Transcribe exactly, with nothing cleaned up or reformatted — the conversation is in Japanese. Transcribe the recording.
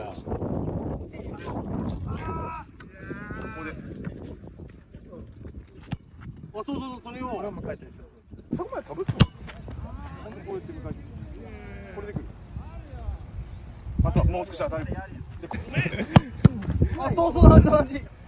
あ、そうそうそう、それを。これを迎えたりする。そこまで飛ぶっすもん。なんでこうやって迎えて。これでくる。あとはもう少し当たる。あ、そうそう、同じ同じ。